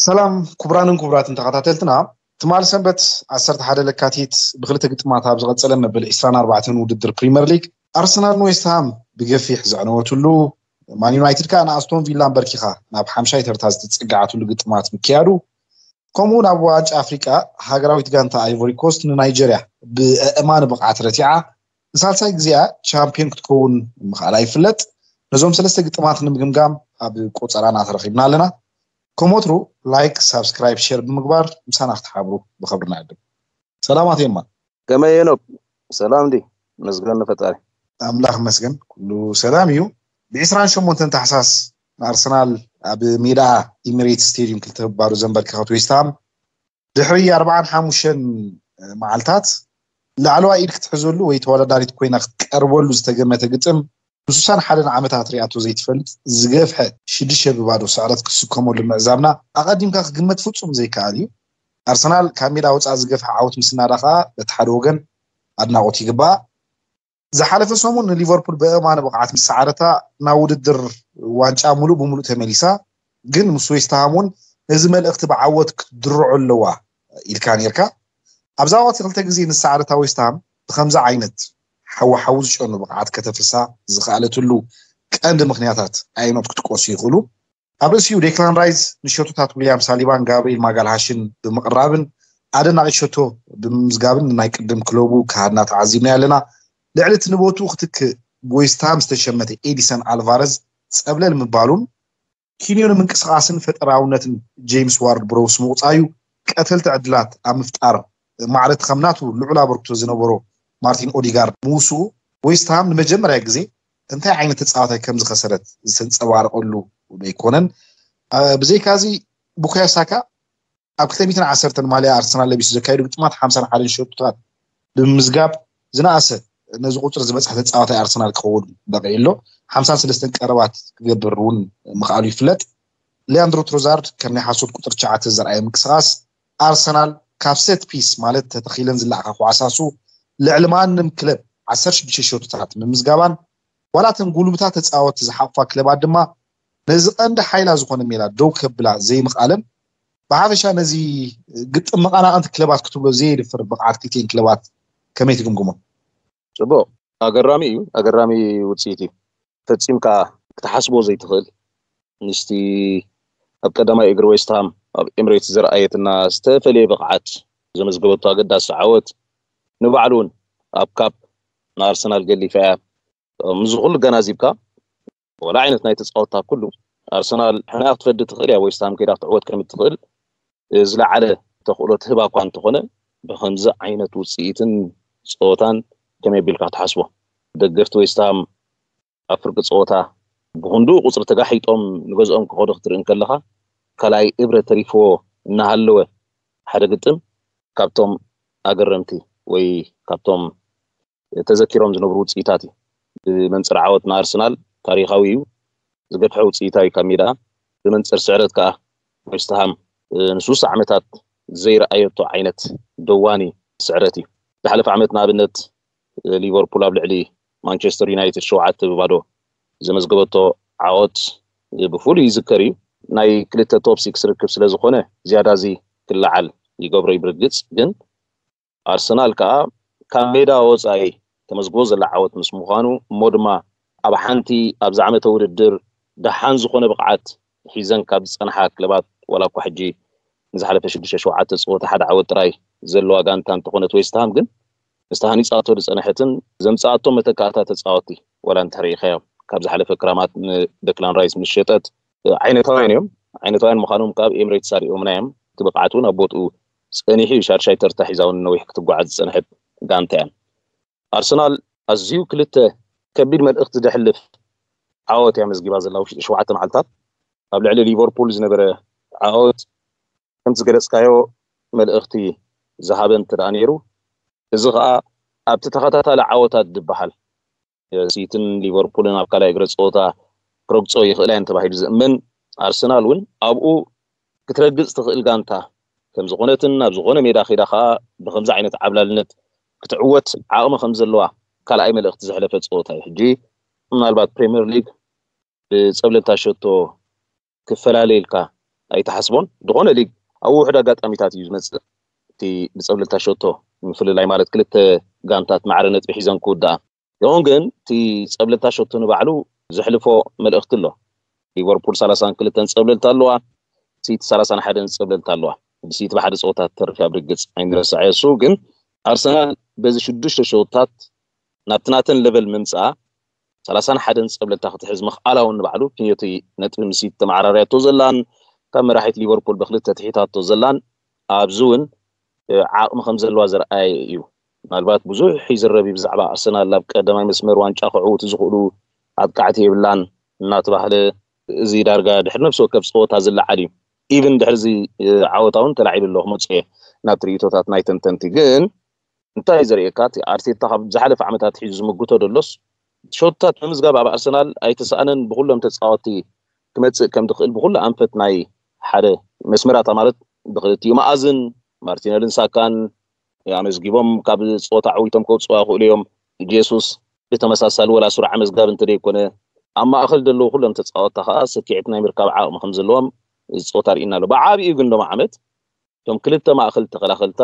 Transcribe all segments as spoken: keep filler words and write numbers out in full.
ሰላም ክቡራንን ክቡራትን ተኸታተልትና ትማል ሰንበት عشرة ሓደ ለካቲት ብክልተ ግጥማት ኣብ ዝቐጸለ መበል عشرين أربعة ውድድር ፕሪምየር ሊግ ኣርሰናል ዌስት ሃም ብገፊሕ ዘዕነወትሉ ማን ዩናይትድ ካን ኣስቶን ቪላን በርኪኻ ናብ ሓምሻይ ተርታ ዝጽጋዓትሉ ግጥማት ምክያዱ ከምኡ ናብ ዋንጫ ኣፍሪቃ ሃገራዊት ጋንታ አይቮሪ ኮስት ንናይጀርያ ብእማን ብቕዓት ረቲዓ ንሳልሳይ ግዜኣ ቻምፒዮን ክትከውን ምኽኣላ ይፍለጥ ነዞም ሰለስተ ግጥማት ንምግምጋም ኣብ ቆጸራና ተረኺብና ኣለና ኮሞትሩ ላይክ ሰብስክራይብ ሼር ብምግባር ምሳና ክትሓብሩ ብኸብርና ይድም ሰላማት የማ كما ينوب سلام دي مسجن فتاري ኣምላኽ መስገን ኩሉ ሰላም እዩ ب28 ታሕሳስ ኣርሰናል ኣብ ሜዳ ኢሚሬትስ ስቴዲየም ክልተባሩ ዘንበርክኻት ዌስት ሃም ድሕሪ أربعة وخمسين መዓልታት ላዕለዋ ኢድ ክትሕዘሉ ወይ ተወዳዳሪት ኮይና ክትቀርበሉ ዝተገመተ ግጥም ብሱሳን ሓደን ዓመታት ሪኣቶ ዘይትፈልጥ ዝገፍሐ ሽድሽተ ብባዶ ሰዓረት ክስከመሉ ምዕዛብና ኣቐዲምካ ክግመት ፍጹም ዘይከኣል እዩ ኣርሰናል ካብ ሜዳ ወፃእ ዝገፍሐ ዓወት ምስናዳኻ በቲ ሓደ ወገን ኣድናቆት ይግባእ ዝሓለፈ ሰሙን ሊቨርፑል በእማነ ብቕዓት ምስዓረታ ናብ ውድድር ዋንጫ ሙሉእ ብሙሉእ ተመሊሳ ግን ምስ ዌስት ሃም እዚ መልእኽቲ ብዓወት ክትድርዑ ኣለዋ ኢልካ ነርካ ኣብዛ ወቅት ክልተ ግዜ ንሰዓረታ ዌስት ሃም ብከምዛ ዓይነት حوا ዝጨኑ ብቕዓት ከተፍሳ ዝኽኣለትሉ ቀንዲ ምኽንያታት ኣይኖት ክትቆሱ ይኽእሉ ኣብ ርእሲኡ ዴክላን ራይስ ንሸቶታት ዊልያም ሳሊባን ጋብሪኤል ማጋልሃሽን ብምቕራብን ኣደናቂ ሸቶ ብምዝጋብን ናይ ቅድም ክለቡ ካድና ተዓዚብና ያለና ልዕሊ እቲ ንቦቱ ክትክእ ዌስት ሃም ዝተሸመተ ኤዲሰን ኣልቫረዝ ፀብለል ምባሉን ኪንዮን ምንቅስቓስን ፈጠራውነትን ጄምስ ዋርድ ብሮውስ ምውፃዩ ቀተልቲ ዕድላት ኣብ ምፍጣር ማዕረት ከምናቱ ልዑል ኣበርክቶ ዝነበሮ ማርቲን ኦዲጋርድ ሙሱ ዌስት ሃም ንመጀመርያ ግዜ እንታይ ዓይነት ተጻዋታይ ከም ዝኸሰረት ዝተንጸባረቀሉ ዘይኮነን ብዘይካዚ ቡካዮ ሳካ ኣብ ክልተ ሚእትን ዓሰርተ ማልያ ኣርሰናል ለቢሱ ዘካይዱ ግጥማት ሓምሳ ወሓደ ሸቶታት ብምዝጋብ ዝናኣሰ ነዚ ቁፅር ዝበፅሐ ተጻዋታይ ኣርሰናል ክኸውን በቂሉ ሓምሳ ወሰለስተ ቀረባት ክገብር እውን ምኽኣሉ ይፍለጥ ሊያንድሮ ትሮዛርድ ከም ናይ ሓሶት ቁጥር ትሽዓተ ዘርኣየ ምንቅስቓስ ኣርሰናል ካብ ሴት ፒስ ማለት ተተኺለን ዝለዓኻ ኳሳሱ ልዕሊ ማንም ክለብ عشرة وستة ሸቶታት ምምዝጋባን ዋላተን ጉልብታት ተጻወት ዝሓፋ ክለባት ድማ ነዚ ቀንዲ ሓይላ ዝኾነ ሜላ ደው ከብላ ዘይምኽኣለን ብሓፈሻ ነዚ ግጥም መቐናቐንቲ ክለባት ክትብሎ ዘይድፍር ብቕዓት ክልቲአን ክለባት ከመይ ትግምግሞ ጽቡቕ ኣገራሚ እዩ ኣገራሚ ውፅኢት እዩ ፈፂምካ ክትሓስቦ ዘይትኽእል ንስቲ ኣብ ቀዳማይ እግሪ ዌስት ሃም ኣብ ኤሚሬትስ ዝረኣየትና ዝተፈለየ ብቕዓት ዘመዝገበቶ ኣገዳሲ ዓወት ንባዕሉን ኣብ ካፕ ንኣርሰናል ገሊፋ ምዝኹል ገናዚብካ ወላ ዓይነት ናይ ተጻወታ ኩሉ ኣርሰናል ሕና ክትፈድ ትኽእል ያ ዌስት ሃም ከይዳ ክትዕወት ከም ትኽእል ዝለዓለ ተኽእሎ ትህባ እኳ እንተኾነ ብኸምዚ ዓይነት ውፅኢትን ፀወታን ከመይ ኣቢልካ ትሓስቦ ደገፍቲ ዌስት ሃም ኣብ ፍርቂ ፀወታ ብኹንዱ ቁፅሪ ተጋሒጦም ንገዝኦም ክኸዱ ክትርኢ ከለኻ ካልኣይ እብረ ተሪፎ እናሃለወ ሓደ ግጥም ካብቶም ኣገረምቲ ወይ ካብቶም ተዘኪሮም ዝነብሩ ውፅኢታት እዩ ብመንፅር ዓወት ንኣርሰናል ታሪኻዊ እዩ ዝገፍሐ ውፅኢታዊ ካብ ሜዳ ብመንፅር ስዕረት ከዓ ዌስት ሃም ንሱስ ዓመታት ዘይረኣየቶ ዓይነት ደዋኒ ስዕረት እዩ ዝሓለፈ ዓመት ንኣብነት ሊቨርፑል ኣብ ልዕሊ ማንቸስተር ዩናይትድ ሸውዓተ ብባዶ ዘመዝገበቶ ዓወት ብፍሉይ ይዝከር እዩ ናይ ክልተ ቶፕ ሲክስ ርክብ ስለ ዝኾነ ዝያዳ እዚ ክለዓል ይገብሮ ይብርግፅ ግን ኣርሰናል ከዓ ካብ ሜዳ ወፃኢ ተመዝግቦ ዘላ ዓወት ምስ ምዃኑ እሞ ድማ ኣብ ሓንቲ ኣብዛ ዓመተ ውድድር ደሓን ዝኾነ ብቕዓት ሒዘን ካብ ዝፀንሓ ክለባት ወላ እኳ ሕጂ ንዝሓለፈ ሽዱሽተ ሸውዓተ ፀወታ ሓደ ዓወት ጥራይ ዘለዋ ጋንታ እንተኾነት ዌስት ሃም ግን ዝተሃኒፃቶ ዝፀንሐትን ዘምፃኣቶ መተካእታ ተፃወቲ ወላ እንተሪኢኻዮ ካብ ዝሓለፈ ክራማት ንደክላን ራይስ ምስ ሸጠት ዓይነታውያን እዮም ዓይነታውያን ምዃኖም ካብ ኤሚሬትስ ኣሪኦምና እዮም እቲ ብቕዓት እውን ኣብ ቦትኡ ፀኒሑ ሻድሻይ ተርታ ሒዛውን ነዊሕ ክትጓዓዝ ዝፀንሐት ጋንታ እያ ኣርሰናል ኣዝዩ ክልተ ከቢድ መልእኽቲ ዘሕልፍ ዓወት እያ መዝጊባ ዘላ ውሽጢ ሸውዓተ መዓልታት ኣብ ልዕሊ ሊቨርፑል ዝነበረ ዓወት ከምቲ ዝገለፅካዮ መልእኽቲ ዝሃበ እንትደኣ ነይሩ እዚ ከዓ ኣብቲ ተኸታታሊ ዓወታት ዝበሃል ሲቲን ሊቨርፑልን ኣብ ካልኣይ እግሪ ፀወታ ክረግፆ ይኽእላ እየን ተባሂሉ ዝእመን ኣርሰናል እውን ኣብኡ ክትረግፅ ትኽእል ጋንታ ከም ዝኾነትን ኣብ ዝኾነ ሜዳ ኺዳ ከዓ ብከምዚ ዓይነት ዓብላልነት ክትዕወት ዓቕሚ ከም ዘለዋ ካልኣይ መልእኽቲ ዘሕለፈ ፀወታ እዩ ሕጂ ምናልባት ፕሪምየር ሊግ ብፀብለልታ ሸቶ ክፈላለየልካ ኣይተሓስቦን ድኾነ ሊግ ኣብ ውሕድ ኣጋጣሚታት እዩ ዝመጽእ እቲ ብጸብለልታ ሸቶ ምፍልላይ ማለት ክልተ ጋንታት ማዕረ ነጥቢ ሒዘን ክውዳኣ ይኹን ግን እቲ ጸብለልታ ሸቶ ንባዕሉ ዘሕልፎ መልእኽቲ ኣሎ ሊቨርፑል ሰላሳ ወክልተ ጸብለልታ ኣለዋ ሲቲ ሰላሳ ወሓደ ጸብለልታ ኣለዋ ብሲቲ ብሓደ ጸወታ ተርፊ ኣብ ርግጽ ኣይንረሳዕ እሱ ግን ኣርሰናል በዚ ሽዱሽተ ሸወታት ናብቲ ናተን ሌቨል ምምጽኣ ሰላሳ ወሓደ ጸብለልታ ክትሕዝ ምኽኣላውን ንባዕሉ ክንዮቲ ነጥቢ ምሲቲ ተማዓራርያቶ ዘላን ካብ መራሒት ሊቨርፑል ብኽልተ ትሒታቶ ዘላን ኣብዙውን ዓቕሚ ከም ዘለዋ ዘርኣየ እዩ ምናልባት ብዙሕ ይዝረብ ብዛዕባ ኣርሰናል ናብ ቀዳማይ መስመር ዋንጫ ክዕውቱ ዝኽእሉ ኣጥቃዕቲ የብላን እናተባህለ እዚ ዳርጋ ድሕሪ ነፍሲ ወከፍ ፀወታ ዝለዓል እዩ ኢቭን ድሕሪ ዓወታውን ተላዒሉ ኣሎ ክመፅእ ናብ ትርኢቶታት ናይ ተንተንቲ ግን እንታይ ዘርእየካ እቲ ኣርቴታ ካብ ዝሓለፈ ዓመታት ሒዙ ዝምግቶ ደሎስ ሾታት ብምዝጋብ ኣብ ኣርሰናል ኣይተሰኣነን ብኩሎም ተፃወቲ ክመፅእ ከም ትኽእል ብኩሉ ኣንፈት ናይ ሓደ መስመራታ ማለት ብክልቲኡ ማኣዝን ማርቲኔልን ሳካን ኣመዝጊቦም ካብ ፀወታ ዓዊቶም ከውፅኡ ይኽእሉ እዮም ጄሱስ ብተመሳሳሊ ወላ ስሩዕ መዝጋብ እንተደይኮነ ኣብ ማእኸል ደለዉ ኩሎም ተፃወታ ከዓ ሰኪዕት ናይ ምርካብ ዓቕሚ ከም ዘለዎም ፀወታ ርኢና ኣሎ ብዓብኡ ግን ሎም ዓመት እቶም ክልተ ማእኸል ተኸላኸልታ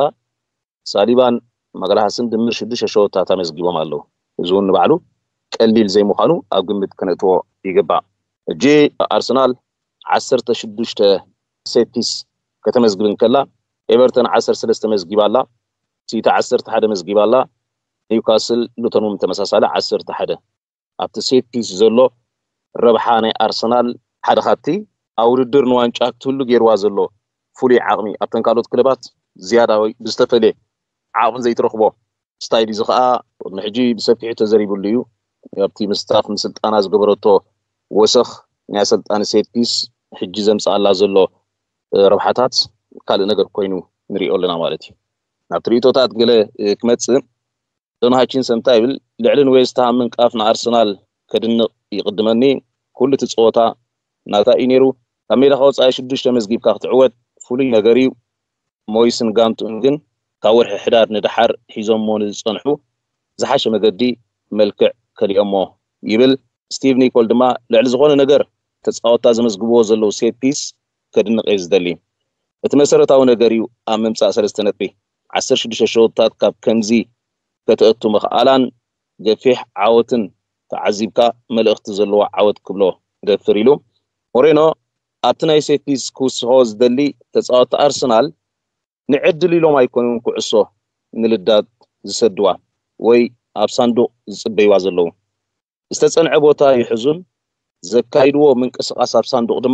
ሳሊባን መግላሃስን ድምር ሽዱሽተ ሸወታት ኣመዝጊቦም ኣለዉ እዚ እውን ንባዕሉ ቀሊል ዘይምዃኑ ኣብ ግምት ክነእትዎ ይግባእ እጂ ኣርሰናል ዓሰርተ ሽዱሽተ ሴት-ፒስ ከተመዝግብን ከላ ኤቨርተን ዓሰርተ ሰለስተ መዝጊባ ኣላ ሲቲ ዓሰርተ ሓደ መዝጊባ ኣላ ኒውካስል ሉተን እውን ተመሳሳሊ ዓሰርተ ሓደ ኣብቲ ሴት-ፒስ ዘሎ ረብሓ ናይ ኣርሰናል ሓደ ካብቲ ኣብ ውድድር ንዋንጫ ክትህሉ ገይርዋ ዘሎ ፍሉይ ዓቕሚ ኣብተን ካልኦት ክለባት ዝያዳ ወይ ብዝተፈለየ ዓቕሚ ዘይትረኽቦ ስታይል እዚ ከዓ ንሕጂ ብሰፊሑ ተዘሪብሉ እዩ ኣብቲ ምስታፍ ምስልጣና ዝገበረቶ ወሰኽ ናይ ኣሰልጣኒ ሴት-ፒስ ሕጂ ዘምፅኣላ ዘሎ ረብሓታት ካልእ ነገር ኮይኑ ንሪኦ ኣለና ማለት እዩ ናብ ትርኢቶታት ገለ ክመፅእ ቶኒ ሃቺንሰን እንታይ ይብል ልዕሊ ንዌስትሃም ምንቃፍ ንኣርሰናል ከድንቕ ይቕድመኒ ኩሉ እቲ ፀወታ ናታ እዩ ነይሩ ኣብ ሜዳ ከወፃኢ ሽዱሽተ መዝጊብካ ክትዕወት ፍሉይ ነገር እዩ ሞይስን ጋንቱን ግን ካብ ወርሒ ሕዳር ንድሓር ሒዞሞ ንዝፀንሑ ዝሓሸ መገዲ መልክዕ ከሊኦሞ ይብል ስቲቭ ኒኮል ድማ ልዕሊ ዝኾነ ነገር ተፃወታ ዘመዝግብዎ ዘለዉ ሴት ፒስ ከድንቕ እየ ዝደሊ እቲ መሰረታዊ ነገር እዩ ኣብ ምምፃእ ሰለስተ ነጥቢ ዓሰርተ ሽዱሽተ ሸወታት ካብ ከምዚ ከተእቱ ምኽኣላን ገፊሕ ዓወትን ተዓዚብካ መልእኽቲ ዘለዎ ዓወት ክብሎ ደፍር ኢሉ ሞሬኖ ኣብቲ ናይ ሴት ፒስ ክውስኾ ዝደሊ ተፃወቲ ኣርሰናል ንዕድል ኢሎም ኣይኮኑን ኩዕሶ ንልዳድ ዝሰድዋ ወይ ኣብ ሳንዱቕ ዝፅበይዋ ዘለዉ ዝተፀንዐ ቦታ ይሕዙን ዘካይድዎ ምንቅስቓስ ኣብ ሳንዱቕ ድማ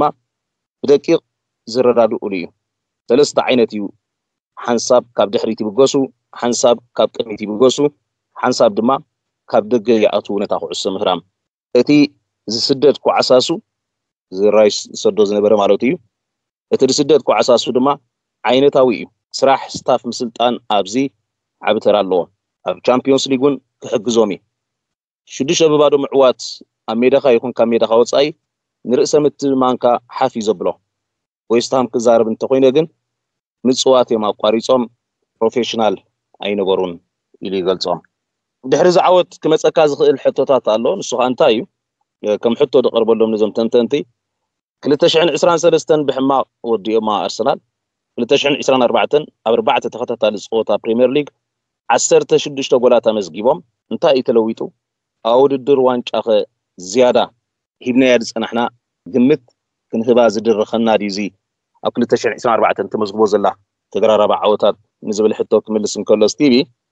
ብደቂቕ ዝረዳድኡሉ እዩ ሰለስተ ዓይነት እዩ ሓንሳብ ካብ ድሕሪት ይብገሱ ሓንሳብ ካብ ቅድሚት ይብገሱ ሓንሳብ ድማ ካብ ደገ ይኣትዉ ነታ ኩዕሶ ምህራም እቲ ዝስደድ ኩዓሳሱ ዝራይስ ዝሰዶ ዝነበረ ማለት እዩ እቲ ዝስደድ ኩዓሳሱ ድማ ዓይነታዊ እዩ ስራሕ ስታፍ ምስልጣን ኣብዚ ዓብ ተራ ኣለዎ ኣብ ቻምፒዮንስ ሊጉን ክሕግዞም እዩ ሽዱሽተ ብባዶ ምዕዋት ኣብ ሜዳኻ ይኹን ካብ ሜዳኻ ወፃኢ ንርእሰ ምትእምማንካ ሓፊዝ ዘብሎ ዌስትሃም ክዛረብ እንተኮይነ ግን ምፅዋት እዮም ኣቋሪፆም ፕሮፌሽናል ኣይነበሩን ኢሉ ይገልፆም ድሕሪ ዝዓወት ክመፀካ ዝኽእል ሕቶታት ኣሎ ንሱ ከዓ እንታይ እዩ ከም ሕቶ ደቐርበሎም ነዞም ተንተንቲ ክልተ ሽሕን ዕስራን ሰለስተን ብሕማቕ ወዲኦማ ኣርሰናል ክልተ ሽሕን ዕስራን ኣርባዕተን ኣብ ኣርባዕተ ተኸታታሊ ፀወታ ፕሪምየር ሊግ ዓሰርተ ሽዱሽተ ጎላት ኣመዝጊቦም እንታይ እዩ ተለዊጡ ኣብ ውድድር ዋንጫ ኸ ዝያዳ ሂብናያ ዝፀናሕና ግምት ክንህባ ዝድርኸና ድዩዚ ኣብ ክልተ ሽሕን ዕስራን ኣርባዕተን ተመዝግቦ ዘላ ተደራራባ ዓወታት ንዝብል ሕቶ ክምልስ እንከሎ ስቲቪ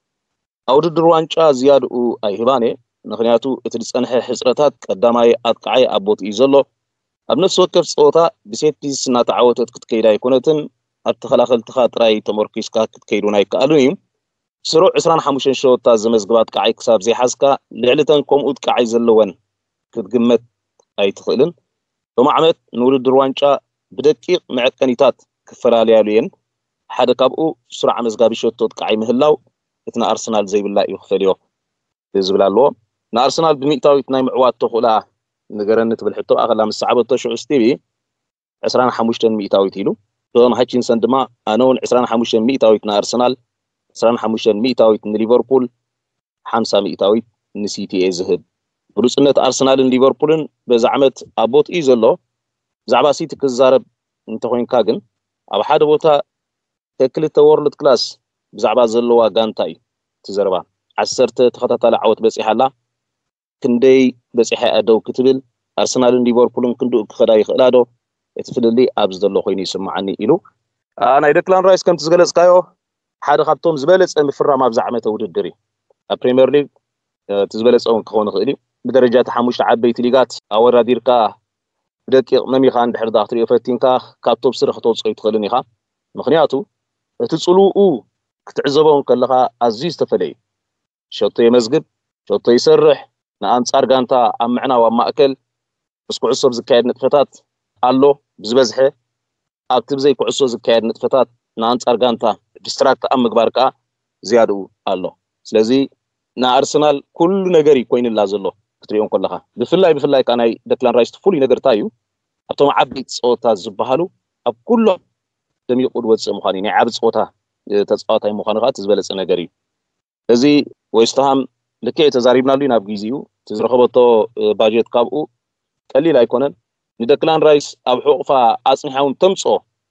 ኣብ ውድድር ዋንጫ ዝያድኡ ኣይህባነ ምክንያቱ እቲ ዝፀንሐ ሕፅረታት ቀዳማይ ኣጥቃዓይ ኣብ ቦት እዩ ዘሎ ኣብ ነፍሲ ወከፍ ፀወታ ብሴት ፒስ እናተዓወተት ክትከይዳ ኣይኮነትን ኣብ ተኸላኸልትኻ ጥራይ ተመርኪስካ ክትከይዱን ኣይከኣሉን እዩ ስሩዕ ዕስራን ሓሙሽተ ሸወታት ዘመዝግባ ኣጥቃዓይ ክሳብ ዘይሓዝካ ልዕልተን ከምኡ ጥቃዓይ ዘለወን ክትግመት ኣይትኽእልን ሎም ዓመት ንውድድር ዋንጫ ብደቂቕ መዐቀኒታት ክፈላለያሉ እየን ሓደ ካብኡ ስሩዕ መዝጋቢ ሸቶ ጥቃዓይ ምህላው እቲ ንኣርሰናል ዘይብላ እዩ ክፈልዮ ዝብል ኣለዎ ንኣርሰናል ብሚእታዊት ናይ ምዕዋት ተኽእላ ንገረኒ ትብል ሕቶ ኣኸላ ምስ ሰዓበቶ ሽዑ ስቲቪ ዕስራን ሓሙሽተ ሚእታዊት ኢሉ ቶኒ ሃቺንሰን ድማ ኣነ እውን ዕስራን ሓሙሽተ ሚእታዊት ንኣርሰናል ዕስራን ሓሙሽተ ሚእታዊት ንሊቨርፑል ሓምሳ ሚእታዊት ንሲቲ እየ ዝህብ ብሉፅነት ኣርሰናልን ሊቨርፑልን በዚ ዓመት ኣብ ቦት እዩ ዘሎ ብዛዕባ ሲቲ ክዛረብ انت خوينكا ግን ኣብ ሓደ ቦታ ተክልተ ወርልድ ክላስ ብዛዕባ ዘለዋ ጋንታይ ትዘረባ ዓሰርተ ተኸታታሊ ዓወት በፂሓላ ክንደይ በፂሓ ኣደው ክትብል ኣርሰናልን ሊቨርፑልን ክንዱ ክኸዳ ይኽእላዶ እቲ ፍልሊ ኣብ ዘሎ ኮይኑ ይስምዓኒ ኢሉ ናይ ደክላን ራይስ ከም ትዝገለጽካዮ ሓደ ካብቶም ዝበለጸ ምፍራም ኣብ ዛዕመተ ውድድር ኣብ ፕሪሚየር ሊግ ትዝበለጸውን ክኾን ይኽእል ብደረጃት ሓሙሽተ ዓበይቲ ሊጋት ኣወዳዲርካ ብደቂቕ መሚኻ እንድሕር ዳ ክትሪኦ ፈቲንካ ካብ ቶፕ ስረ ክትወፅኦ ይትኽእልን ኢኻ ምኽንያቱ እቲ ጽሉኡ ክትዕዘቦን ከለኻ ኣዝዩ ዝተፈለየ ሸቶ የመዝግብ ሸቶ ይሰርሕ ንኣንጻር ጋንታ ኣብ ምዕናው ኣብ ማእከል ምስ ኩዕሶ ዝካየድ ንጥፈታት ኣሎ ብዝበዝሐ ኣብቲ ብዘይ ኩዕሶ ዝካየድ ንጥፈታት ንኣንጻር ጋንታ ዲስትራክት ኣብ ምግባር ከዓ ዝያድኡ ኣሎ ስለዚ ንኣርሰናል ኩሉ ነገር ይኮይንላ ዘሎ ክትሪኦም ከለኻ ብፍላይ ብፍላይ ከዓ ናይ ደክላን ራይስ ፍሉይ ነገር እንታይ እዩ ኣብቶም ዓበይቲ ፀወታት ዝበሃሉ ኣብ ኩሎም ደሚቁ ዝወፅእ ምዃኑ ናይ ዓብ ፀወታ ተፃዋታይ ምዃኑ ከዓ ትዝበለፀ ነገር እዩ እዚ ዌስትሃም ልክዕ ተዛሪብናሉ ናብ ግዚኡ ትዝረኸበቶ ባጀት ካብኡ ቀሊል ኣይኮነን ንደክላን ራይስ ኣብ ሕቑፋ ኣፅኒሓውን ተምፅኦ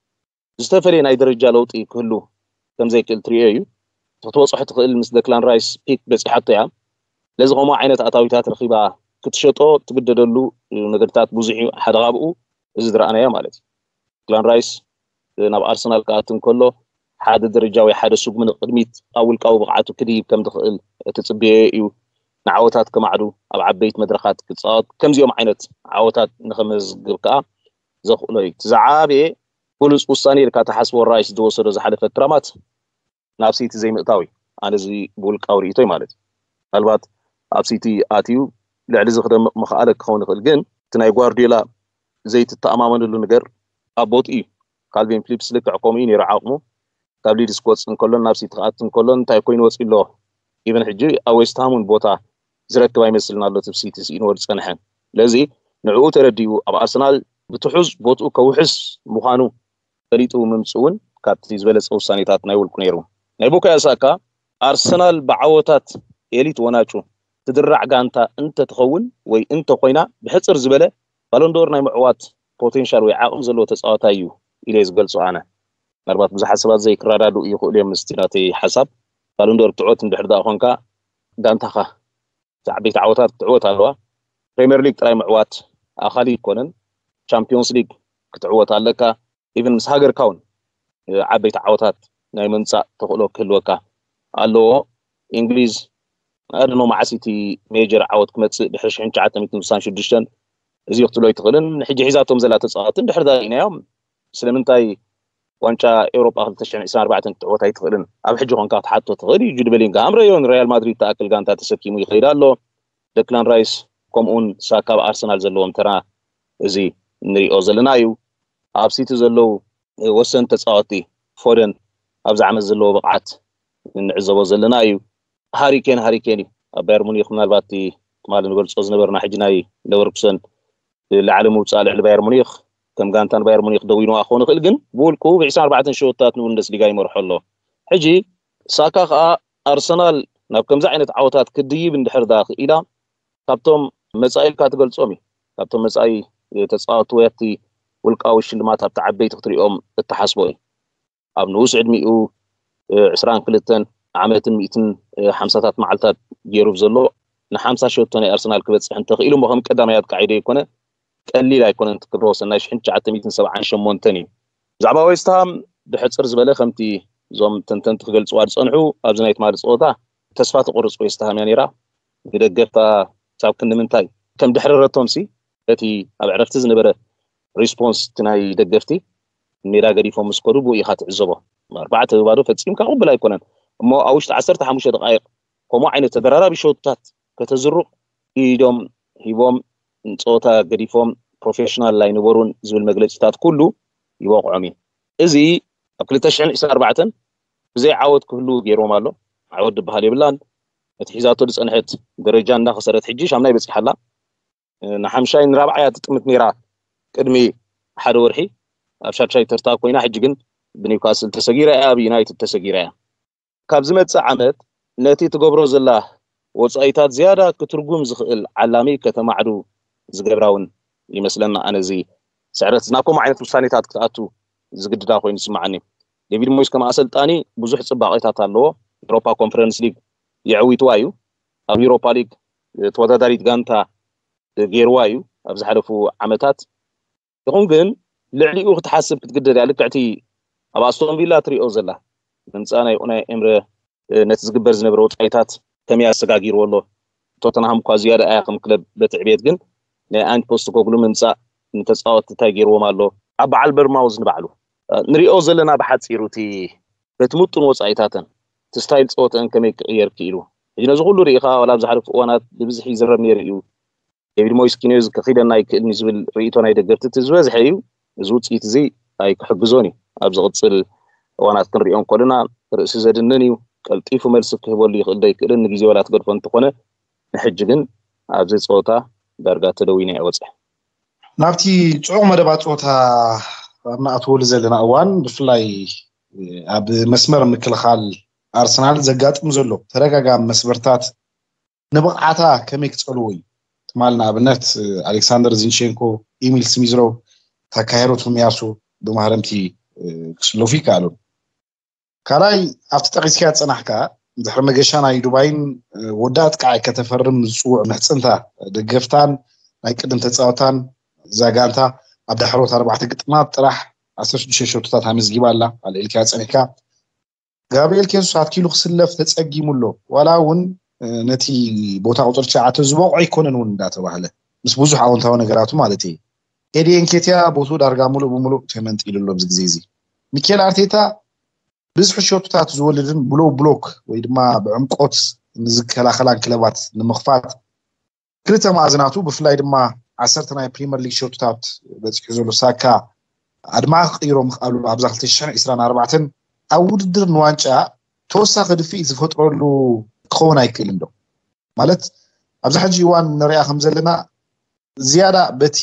ዝተፈለየ ናይ ደረጃ ለውጢ ክህሉ ከም ዘይክእል ትሪኦ እዩ ክትወፅሖ ትኽእል ምስ ደክላን ራይስ ፒክ በፂሓቶ እያ ለዚ ከምኡ ዓይነት ኣታዊታት ረኺባ ክትሸጦ ትግደደሉ ነገርታት ብዙሕ እዩ ሓደ ካብኡ እዚ ዝረኣናዮ ማለት እዩ ደክላን ራይስ ናብ ኣርሰናል ክኣትን ከሎ ሓደ ደረጃ ወይ ሓደ ስጉምን ቅድሚት ኣብ ውልቃዊ ብቕዓቱ ክድይብ ከም ትኽእል ትፅብዮ እዩ ንዓወታት ከማዕዱ ኣብ ዓበይቲ መድረኻት ክፃወት ከምዚኦም ዓይነት ዓወታት ንኸመዝግብ ከዓ ዘኽእሎ እዩ ትዛዓበየ ብሉፅ ውሳኔ ኢልካ ተሓስቦ ራይስ ዝወሰዶ ዝሓለፈ ክራማት ናብ ሲቲ ዘይምእታዊ ኣነ እዚ ብውልቃዊ ርእቶይ ማለት እዩ ምናልባት ኣብ ሲቲ ኣትዩ ልዕሊ ዝኽደምቕ ምኽኣለ ክኸውን ይኽእል ግን እቲ ናይ ጓርዲዮላ ዘይትተኣማመነሉ ነገር ኣብ ቦት እዩ ካልቪን ፊሊፕስ ልክዕ ከምኡ እዩ ነይሩ ዓቕሙ ካብ ሊድስ ክወፅእ እንከሎን ናብ ሲቲ ክኣቱ እንከሎን እንታይ ኮይኑ ወፂኡ ኣሎ ኢቨን ሕጂ ኣብ ዌስትሃምን ቦታ ዝረክብ ኣይመስልን ኣሎ እቲ ሲቲ ስኢኑ ወዲ ፀንሐ ለዚ ንዕኡ ተረዲኡ ኣብ ኣርሰናል ብትሑዝ ቦትኡ ከውሕስ ምዃኑ ፈሊጡ ምምፅኡ እውን ካብቲ ዝበለፀ ውሳኔታት ናይ ውልቁ ነይሩ ናይ ቡካዮ ሳካ ኣርሰናል ብዓወታት ኤሊት ወናጩ ትድራዕ ጋንታ እንተ ትኸውን ወይ እንተ ኮይና ብሕፅር ዝበለ ባሎንዶር ናይ ምዕዋት ፖቴንሻል ወይ ዓቕሚ ዘለዎ ተፃዋታይ እዩ ኢለ ዝገልፆ ኣነ ምናልባት ብዙሓት ሰባት ዘይክረዳዱ ይኽእሉ እዮም ምስቲ ናተይ ሓሳብ ባሎንዶር ትዕወት እንድሕር ዳ ኮንካ ጋንታኻ ዓበይቲ ዓወታት ክትዕወት ኣለዋ ፕሪሚየር ሊግ ጥራይ ምዕዋት ኣኻሊ ይኮነን ቻምፒዮንስ ሊግ ክትዕወት ኣለካ ኢቨን ምስ ሃገርካ እውን ዓበይቲ ዓወታት ናይ ምምፃእ ተኽእሎ ክህልወካ ኣለዎ እንግሊዝ ኣድኖ ማዓሲቲ ሜጀር ዓወት ክመፅእ ድሕሪ ሽሕን ትሽዓተ ሚእትን ስሳን ሽዱሽተን እዚ ክትብሎ ይትኽእልን ሕጂ ሒዛቶም ዘላ ተፃወት እንድሕር ዳ ኢናዮም ስለምንታይ ዋንጫ ኤውሮጳ ክልተ ሽሕን ዒስራን ኣርባዕተ ክትዕወት ኣይትኽእልን ኣብ ሕጂ ኮንካ ክትሓቶ ትኽእል እዩ ጁድ ቤሊንግሃም ረዮን ሪያል ማድሪድ ተኣክል ጋንታ ተሰኪሙ ይኸይድ ኣሎ ደክላን ራይስ ከምኡውን ሳካ ኣብ ኣርሰናል ዘለዎም ተራ እዚ ንሪኦ ዘለና እዩ ኣብ ሲቲ ዘለው ወሰን ተፃወቲ ፎደን ኣብዚ ዓመት ዘለዎ ብቕዓት ንዕዘቦ ዘለና እዩ ሃሪኬን ሃሪኬን እዩ ኣብ ባየር ሙኒክ ምናልባት ትማል ንገልፆ ዝነበርና ሕጂ ናይ ለቨርኩሰን ላዕሊ ምውፃእ ልዕሊ ባየር ሙኒክ ከም ጋንታን ባየር ሙኒክ ደው ኢልዋ ክኸውን ይኽእል ግን ብውልቁ ብዒስራን ኣርባዕተ ሸወታት ንቡንደስሊጋ ይመርሖ ኣሎ ሕጂ ሳካ ከዓ ኣርሰናል ናብ ከምዚ ዓይነት ዓወታት ክድይብ እንድሕር ዳ ክኢላ ካብቶም መጻኢ ኢልካ ትገልፆም እዩ ካብቶም መጻኢ ተፃወቲ ወያቲ ውልቃዊ ሽልማት ኣብቲ ዓበይቲ ክትሪኦም እተሓስቦ እዩ ኣብ ንኡስ ዕድሚኡ ዒስራን ክልተን ዓመትን ሚእትን ሓምሳታት መዓልታት ገይሩ ዘሎ ንሓምሳ ሸቶ ናይ ኣርሰናል ክበፅሕ እንተኽኢሉ እሞ ከም ቀዳማያት ቃዒደ ይኮነ ቀሊል ኣይኮነን ክብሮ ሰናይ ሽሕን ትሽዓተ ሚእትን ሰብዓን ሸሞንተን እዩ ብዛዕባ ዌስትሃም ብሕፅር ዝበለ ከምቲ እዞም ተንተንቲ ክገልፅዋ ዝፀንሑ ኣብዚ ናይ ትማሊ ፀወታ ተስፋ ተቆርፅ ዌስትሃም እያ ነይራ ብደገፍታ ሳብ ክንምንታይ ከም ድሕሪ ረቶምሲ እቲ ኣብ ዕረፍቲ ዝነበረ ሪስፖንስ እቲ ናይ ደገፍቲ ሜዳ ገዲፎም ምስ ከዱ ብኡ ኢኻ ትዕዘቦ ኣርባዕተ ባዶ ፈፂምካ ቅብል ኣይኮነን እሞ ኣብ ውሽጢ ዓሰርተ ሓሙሽተ ደቃይቕ ከምኡ ዓይነት ተደራራቢ ሸውትታት ከተዝሩቕ ኢዶም ሂቦም ፀወታ ገዲፎም ፕሮፌሽናል ላይ ነበሩን ዝብል መግለፂታት ኩሉ ይወቕዖም እዩ እዚ ኣብ ክልተ ሽሕን ዒስራን ኣርባዕተን ብዘይ ዓወት ክህሉ ገይሮም ኣሎ ዓወት ድበሃል የብላን እቲ ሒዛቶ ዝፀንሐት ደረጃ እንዳኸሰረት ሕጂ ሻምናይ በፂሓላ ንሓምሻይ ንራብዓያ ትጥምት ነይራ ቅድሚ ሓደ ወርሒ ኣብ ሻድሻይ ተርታ ኮይና ሕጂ ግን ብኒውካስል ተሰጊራ እያ ኣብ ዩናይትድ ተሰጊራ እያ ካብ ዝመፅእ ዓመት ነቲ ትገብሮ ዘላ ወፃኢታት ዝያዳ ክትርጉም ዝኽእል ዓላሚ ከተማዕዱ ዝገብራውን ይመስለና ኣነ እዚ سعرت ناكم عينة وسانيتات كتأتو زقد دا خوين سمعني ديفيد مويس كما أسلطاني بزح صباقيتات الله يوروبا كونفرنس ليج يعوي توايو أو يوروبا ليج تواداريت غانتا غيروايو أبز حلفو عمتات يقوم جن لعليو تحسب كتقدر على كعتي أبا أستون فيلا تريو زلا من أنا أنا إمر نتزقبر زنبرو تعيتات كم ياسقاقير والله توتنهام كازيادة أيقم كلب بتعبيت جن لأن بوست كوغلو من سا نتصاوت تاجير ومالو أبا علبر ما وزن بعلو نريو زلنا بحد سيروتي بتموت وصعيتاتن تستايل صوتن كميك غير كيلو إذا زغلو ريخا ولا بزحرف وانا بزحي زرر نيريو ديفيد مويس كينيز كخيدا نايك نزبل ريتو ناي دغرت تزوز حيو زوت سيت زي اي كحجزوني ابز قصل وانا كنريون كلنا رئيس زدننيو قلطيفو ملس كهبول يخدي كدن غيزي ولا تقرفو انت كونه نحج ግን ኣብዚ ጾታ ዳርጋ ተደዊና ይወጽሕ ናብቲ ጽዑቕ መደባት ጾታ ኣብናኣትወሉ ዘለና እዋን ብፍላይ ኣብ መስመር ምክልኻል ኣርሰናል ዘጋጥም ዘሎ ተረጋጋሚ መስበርታት ንብቕዓታ ከመይ ክጸልዎ እዩ ትማልና ኣብነት ኣሌክሳንደር ዚንቼንኮ ኢሚል ስሚዝሮ ተካሄሮት ሚያሱ ብማህረምቲ ክስሎፊ ካሉ ካላይ ኣብቲ ጠቂስካ ጽናሕካ ድሕሪ መገሻ ናይ ዱባይን ወዳት ቃይ ከተፈርም ዝጽውዕ መሕጽንታ ደገፍታን ናይ ቅድም ተጻወታን ዛጋንታ ኣብ ዳሕሮት ኣርባዕተ ግጥማት ጥራሕ ዓሰርተ ሽዱሽተ ሸቶታት ኣመዝጊባላ ኣልኤልካ ጽኒሕካ ጋብሪኤል ኬሱስ ኣትኪሉ ክስለፍ ተጸጊሙሎ ዋላ እውን ነቲ ቦታ ቁጥር ትሽዓተ ዝበቆ ኣይኮነን እውን እንዳተባህለ ምስ ብዙሕ ኣዎንታዊ ነገራቱ ማለት እዩ ኤዲን ኬትያ ቦቱ ዳርጋ ሙሉ ብሙሉ ተመንጥ ኢሉሎ ብዚ ግዜ እዚ ሚኬል ኣርቴታ ብዙሕ ሸቶታት ዝወልድን ብሎ ብሎክ ወይ ድማ ብዕምቆት ንዝከላኸላን ክለባት ንምኽፋት ክልተ ማዕዝናቱ ብፍላይ ድማ ዓሰርተ ናይ ፕሪምየር ሊግ ሸቶታት በጽሑ ዘሎ ሳካ ኣድማ ቀይሮም ቃሉ ኣብዛ ክልተ ሽሕን ዒስራን ኣርባዕተን ኣብ ውድድር ንዋንጫ ተወሳኺ ድፊት ዝፈጥረሉ ክኸውን ኣይክእልን ዶ ማለት ኣብዚ ሕጂ እዋን ንሪኣ ከም ዘለና ዝያዳ በቲ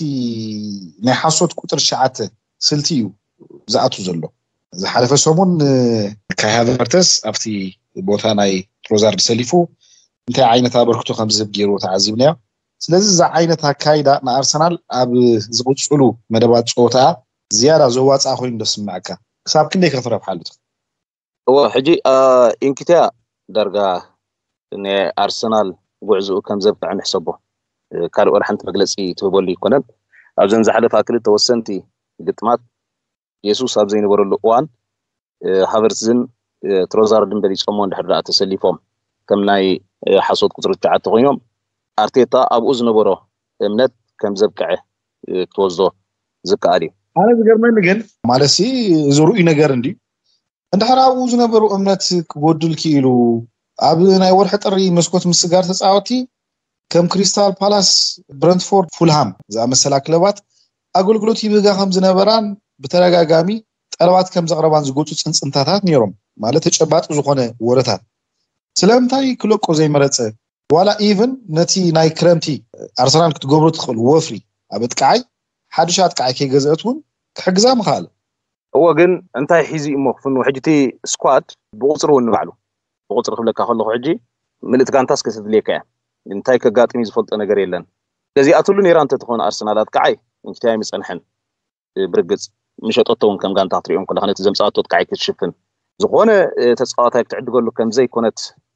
ናይ ሓሶት ቁጥር ትሽዓተ ስልቲ እዩ ዝኣቱ ዘሎ ዝሓለፈ ሰሙን ካይ ሃቨርተስ ኣብቲ ቦታ ናይ ትሮዛርድ ሰሊፉ እንታይ ዓይነት ኣበርክቶ ከም ዝህብ ገይሩ ተዓዚብናዮ ስለዚ እዛ ዓይነት ኣካይዳ ንኣርሰናል ኣብ ዝቕፅሉ መደባት ፆታ ዝያዳ ዘዋፅኣ ኮይኑ ደስምዓካ ክሳብ ክንደይ ከተረፍ ሓልት هو حجي إنكتيا درجة إن أرسنال جوزو كم زبط عن حسابه كارو رح أنت مجلسي تقولي كونن أبزن زحلة فاكر توسنتي قطمات يسوع أبزين ورا الوان هافرتزن تروزار دم بدي كمان حرة تسليفهم كم ناي حصاد قطر التعات غيوم أرتيتا أبو أذن ورا منت كم زبكعه توزو زكاري أنا بقول ما نجن مالسي زروي نجارندي እንደ ሓራው ዝነበሩ እምነት ክጎድል ኪሉ ኣብ ናይ ወርሒ ጥሪ መስኮት ምስጋር ተጻወቲ ከም ክሪስታል ፓላስ ብረንትፎርድ ፉልሃም ዝኣመሰላ ክለባት ኣገልግሎት ይብጋ ከም ዝነበራን ብተረጋጋሚ ጠለባት ከም ዘቕረባን ዝጎጹ ጽንጽንታታት ነይሮም ማለት ተጨባጥ ዝኾነ ወረታት ስለምንታይ ክለቆ ዘይመረጸ ዋላ ኢቭን ነቲ ናይ ክረምቲ ኣርሰናል ክትገብሮ ትኽእል ወፍሪ ኣብ ጥቃይ ሓድሻት ቃይ ከገዘእቱን ክሕግዛ ምኻለ هو جن أنت حيزي مخفن وحجتي سكواد بقصر ونبعله بقصر خلك خلّه حجي من تكان تاسك تدليك يعني أنت كجات ميز فلت أنا قريلن الذي أطلع نيران تدخون أرسنالات كعي أنت تاي مسألحن برجز مش هتقطعون كم كان تعطيهم كل خانة زم ساعات تقعي كتشفن زخونة تسقط هيك تعد تقول له كم زي كونت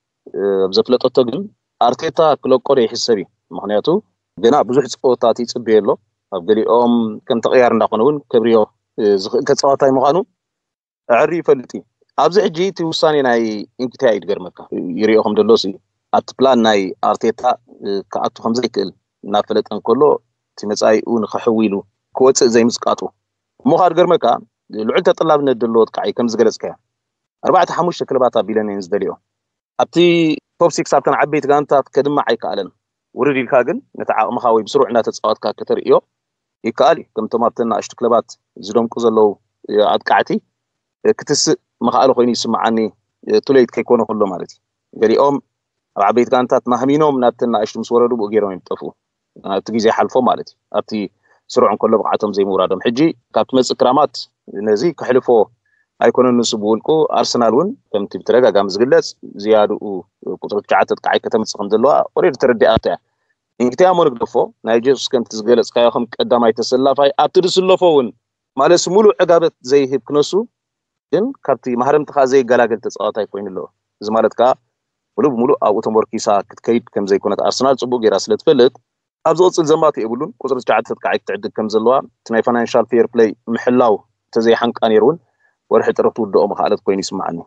بزفلت أطجن أرتيتا كل قري حسابي مخنياتو بناء بزوج سقطاتي تبيله أبغى أم كم تغير نقنون كبريو كتصاوتاي مخانو عري فلتي ابز حجي توساني ناي انكتاي يدغرمك يريوهم دلوسي ات بلان ناي ارتيتا كاتو خمسه كل نافلتن كله تمصاي اون خحويلو كوص زي مسقاطو مخار غرمكا لعل تطلاب ندلوت كاي كم زغلصكا أربعة خمسة كلبات بيلين زدليو ابتي توب ستة سابتن عبيت غانتات كدما عيكالن وريدي كاغن نتع مخاوي بسرعنا تصاوتكا كتريو يكالي كم تمارتنا اشت كلبات زدوم كوزلو عدقعتي كتس مخالو خويني يسمعني توليت كيكونو كله مالتي غري اوم عبيت كانتات نهمينوم ناتنا اشت مسوردو بغيرو يطفو تجي حلفو مالتي ابتي سرعن كله بقعتهم زي مرادهم حجي كابت مص كرامات نزي كحلفو ايكونو نسبولكو ارسنالون كمتي بترغاغام زغلص زيادو قطر تشعت قاي كتمصخم دلوا وريد ترديات انكتي امور دفو نايجيس كم تسجلص كايخم قداماي تسلافاي ابتدسلفون ማለት ሙሉ ዕጋበት ዘይህብ ክነሱ ግን ካብቲ ማህረምትኻ ዘይገላገል ተጻዋታይ ኮይኑ ኣሎ እዚ ማለት ካ ሙሉ ሙሉ ኣብኡ ተመርኪሳ ክትከይድ ከም ዘይኮነት ኣርሰናል ጽቡቕ ጌራ ስለትፈልጥ ኣብ ዝቕጽል ዘማት የብሉን ቁጥሪ ትሽዓተ ተጥቃዓይ ክትዕድግ ከም ዘለዋ እቲ ናይ ፋይናንሻል ፌር ፕሌይ ምሕላው ተዘይሓንቃ ነይሩን ወርሒ ጥረቱ ውድኦም ካለት ኮይኑ ይስምዓኒ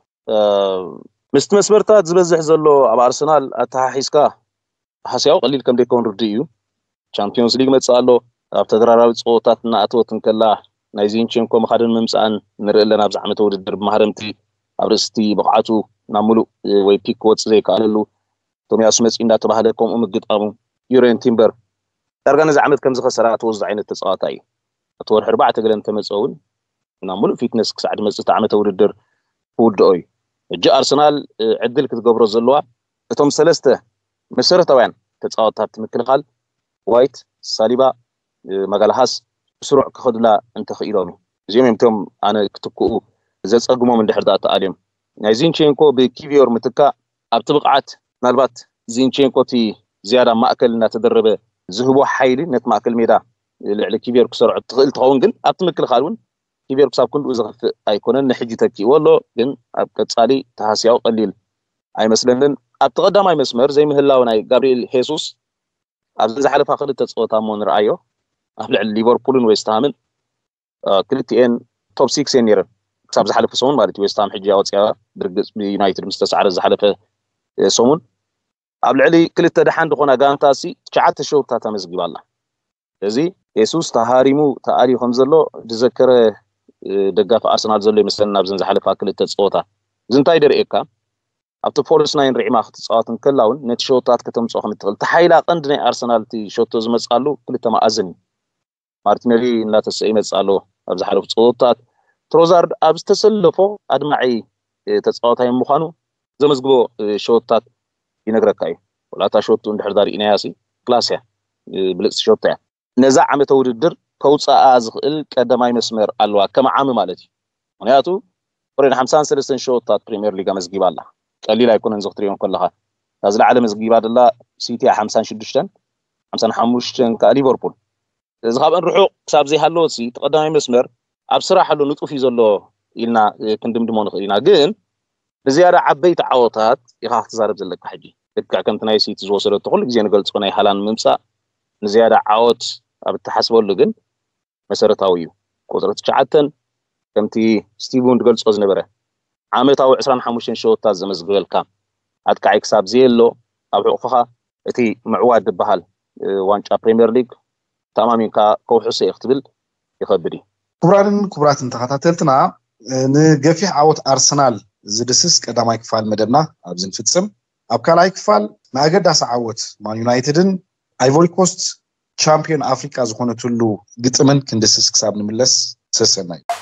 ምስቲ መስመርታት ዝበዝሕ ዘሎ ኣብ ኣርሰናል ኣተሓሒስካ ሓስያው ቀሊል ከም ደይኮን ርዲ እዩ ቻምፒዮንስ ሊግ መጽ ኣሎ ኣብ ተደራራቢ ጾታታት ናኣተወትን ከላ ናይ ዚንቼንኮ መኻድን ምምጻን ንርኢ ኣለና ኣብ ዝዓመተ ውድድር ማህረምቲ ኣብ ርስቲ ብቕዓቱ ናብ ሙሉእ ወይ ፒክ ወጽ ዘይከኣለሉ ቶሚያስ መጽ እንዳተባሃለ ከምኡ ምግጣሙ ዩሬን ቲምበር ዳርጋ ነዚ ዓመት ከም ዝኸሰራ ተወዝ ዓይነት ተጻዋታይ ተወርሕ ኣርባዕተ ገለም ተመጽውን ናብ ሙሉእ ፊትነስ ክሳዕድ መጽእ ዓመተ ውድድር ውድኦ እዩ እጂ ኣርሰናል ዕድል ክትገብሮ ዘለዋ እቶም ሰለስተ መሰረታውያን ተጻዋታት ምክልኻል ዋይት ሳሊባ መጋላሃስ ስሩዕ ክኸድላ እንተ ኽኢሎም እዚኦም እምቶም ኣነ ክትክኡ ዘጸግሞም እንድሕር ዳታ ኣልዮም ናይ ዚንቼንኮ ብኪቪዮር ምትካ ኣብ ትብቕዓት ምናልባት ዚንቼንኮቲ ዝያዳ ማእከል እናተደረበ ዝህቦ ሓይሊ ነቲ ማእከል ሜዳ ልዕሊ ኪቪዮር ክሰርዖ ትኽእል ትኸውን ግን ኣብቲ ምክልኻል እውን ኪቪዮር ክሳብ ክንድኡ ዝኸፍእ ኣይኮነን ንሕጂ ተኪእዎ ኣሎ ግን ኣብ ቀጻሊ ተሃስያው ቀሊል ኣይመስለንን ኣብ ተቐዳማይ መስመር ዘይምህላው ናይ ጋብሪኤል ሄሱስ ኣብ ዝሓለፋ ክልተ ጸወታ እሞ ንርአዮ ኣብ ልዕሊ ሊቨርፑልን ዌስትሃምን ክልቲአን ቶፕ ሲክስ ነይረን ክሳብ ዝሓለፈ ሰሙን ማለት እዩ ዌስትሃም ሕጂ ኣወፂኣ ብርግጽ ብዩናይትድ ምስ ተሰዓረ ዝሓለፈ ሰሙን ኣብ ልዕሊ ክልተ ደሓን ዝኾና ጋንታሲ ትሽዓተ ሸውታት ተመዝጊባ ኣላ እዚ ሄሱስ ተሃሪሙ ተኣልዩ ከም ዘሎ ዝዘከረ ደጋፊ ኣርሰናል ዘሎ ይመስለኒ ኣብዘን ዝሓለፋ ክልተ ጸወታ እዚ እንታይ ደርኤካ ኣብቲ ፎርስ ናይን ሪዕማ ክትጻወትን ከላውን ነቲ ሸውታት ከተምጽኦ ከም እትኽእል ተሓይላ ቀንዲ ናይ ኣርሰናል እቲ ሸቶ ዝመጻሉ ክልተ ማኣዝን ማርቲኔሊ እናተሰይ ይመጻሉ ኣብ ዝሓለፉ ጸወታት ትሮዛርድ ኣብ ዝተሰለፎ ኣድማዒ ተጻዋታይ ምዃኑ ዘመዝግቦ ሸውታት ይነግረካ እዩ ወላታ ሸቱ እንድሕር ዳርኢናያሲ ክላስያ ብልጽ ሸውታ ነዛ ዓመተ ውድድር ከውፃኣ ዝኽእል ቀዳማይ መስመር ኣለዋ ከም ዓም ማለት እዩ ምክንያቱ ፍሬን ሓምሳ ወሰለስተ ሸውታት ፕሪምየር ሊግ መዝጊባ ኣላ ቀሊል ኣይኮነን ዝኽትሪኦም ከለኻ ኣብ ዝለዓለ መዝጊባ ደላ ሲቲ ሓምሳ ወሽዱሽተ ሓምሳ ወሓሙሽተ ካ ሊቨርፑል እዚ ካብን ርሑቕ ክሳብ ዘይሃለወሲ ተቐዳማይ መስመር ኣብ ስራሕ ኣሎ ንጡፍ እዩ ዘሎ ኢልና ክንድምድሞ ንኽእል ኢና ግን ብዝያዳ ዓበይቲ ዓወታት ኢኻ ክትዛረብ ዘለካ ሕጂ ልክዕ ከምቲ ናይ ሲቲ ዝወሰደቶ ኩሉ ግዜ ንገልፆ ናይ ሃላን ምምፃእ ንዝያዳ ዓወት ኣብ እትሓስበሉ ግን መሰረታዊ እዩ ቁጥሪ ትሽዓተን ከምቲ ስቲቭን ዝገልፆ ዝነበረ ዓመታዊ عشرين وخمسة ሸወታት ዘመዝግበልካ ኣጥቃዒ ክሳብ ዘየሎ ኣብ ሕቑፍኻ እቲ ምዕዋድ ዝበሃል ዋንጫ ፕሪምየር ሊግ ተማሚንካ ከውሕሰ ይኽትብል ይኸብድ እዩ ክቡራንን ክቡራትን ተኸታተልትና ንገፊሕ ዓወት ኣርሰናል ዝድስስ ቀዳማይ ክፋል መደብና ኣብዚ ንፍጽም ኣብ ካልኣይ ክፋል ንኣገዳሲ ዓወት ማን ዩናይትድን ኣይቮሪ ኮስት ቻምፒዮን ኣፍሪካ ዝኾነትሉ ግጥምን ክንድስስ ክሳብ ንምለስ ሰሰናይ